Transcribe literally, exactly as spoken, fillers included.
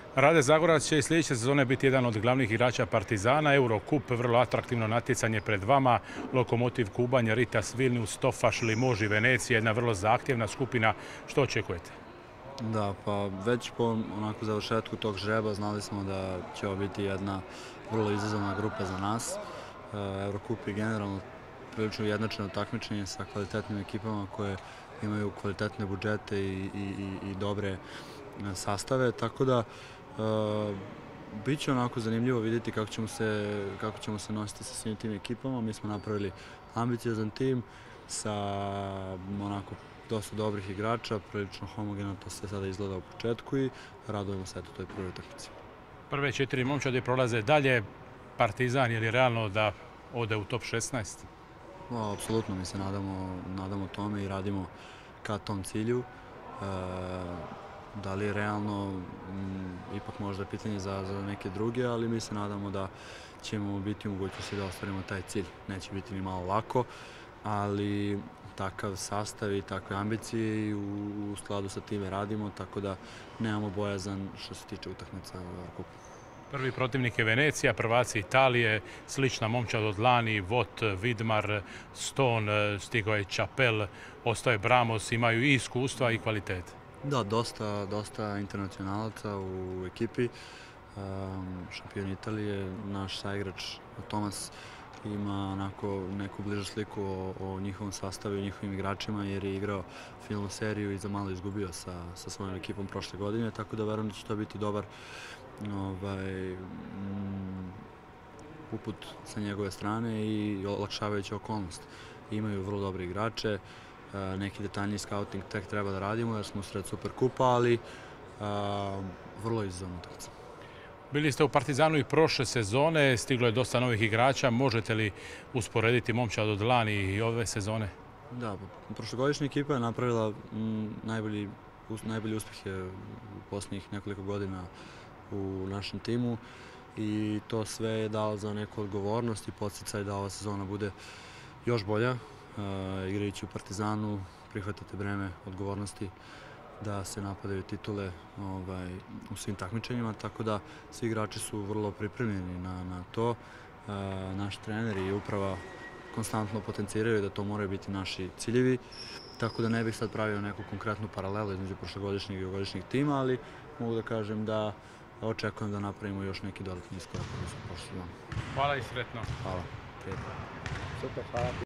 Rade Zagorac će i sljedeće sezone biti jedan od glavnih igrača Partizana. Eurocup, vrlo atraktivno natjecanje pred vama. Lokomotiv Kubanje, Ritas Vilnius, Tofaš, Limoži, Venecija, jedna vrlo zahtjevna skupina. Što očekujete? Da, pa već po onako završetku tog žreba znali smo da će ovo biti jedna vrlo izazovna grupa za nas. Eurocup je generalno prilično ujednačeno takmičenje sa kvalitetnim ekipama koje imaju kvalitetne budžete i, i, i dobre sastave, tako da uh, bit će onako zanimljivo vidjeti kako ćemo se, kako ćemo se nositi sa svim tim ekipama. Mi smo napravili ambiciozan tim sa onako dosta dobrih igrača, prilično homogeno to sve sada izgleda u početku i radujemo se eto toj prvoj utakmici. Prve četiri momčadi prolaze dalje. Partizan, je li realno da ode u top šesnaest? No, apsolutno, mi se nadamo, nadamo tome i radimo ka tom cilju. E, da li je realno, m, ipak možda je pitanje za, za neke druge, ali mi se nadamo da ćemo biti u mogućnosti da ostvarimo taj cilj. Neće biti ni malo lako, ali takav sastav i takve ambicije i u, u skladu sa time radimo, tako da nemamo bojazan što se tiče utakmica u Eurocupu. Prvi protivnik je Venecija, prvaci Italije, slična momčad od lani, Vot, Vidmar, Stone, stigao je Čapel, ostaje Bramos, imaju i iskustva i kvalitete. Da, dosta, dosta internacionalaca u ekipi. Um, šampion Italije, naš saigrač Tomas ima onako neku bližu sliku o, o njihovom sastavu i njihovim igračima jer je igrao finalnu seriju i za malo izgubio sa, sa svojom ekipom prošle godine, tako da verujem da će to biti dobar ovaj, um, uput sa njegove strane i olakšavajuća okolnost. Imaju vrlo dobre igrače, neki detaljni scouting tek treba da radimo jer smo usred Superkupa, ali a, vrlo izazovna utakmica. Bili ste u Partizanu i prošle sezone, stiglo je dosta novih igrača. Možete li usporediti momčad od lani i ove sezone? Da, prošlogodišnja ekipa je napravila m, najbolji, us, najbolji uspjehe u posljednjih nekoliko godina u našem timu i to sve je dalo za neku odgovornost i podsticaj da ova sezona bude još bolja. Uh, igrajući u Partizanu prihvatate breme odgovornosti da se napadaju titule ovaj, u svim takmičenjima, tako da svi igrači su vrlo pripremljeni na, na to. Uh, naš trener i uprava konstantno potenciraju da to moraju biti naši ciljevi, tako da ne bih sad pravio neku konkretnu paralelu između prošlogodišnjeg i ovogodišnjeg tima, ali mogu da kažem da očekujem da napravimo još neki dodatni iskorak u prošle sezone. Hvala i sretno. Hvala. Prijetno. Super, hvala.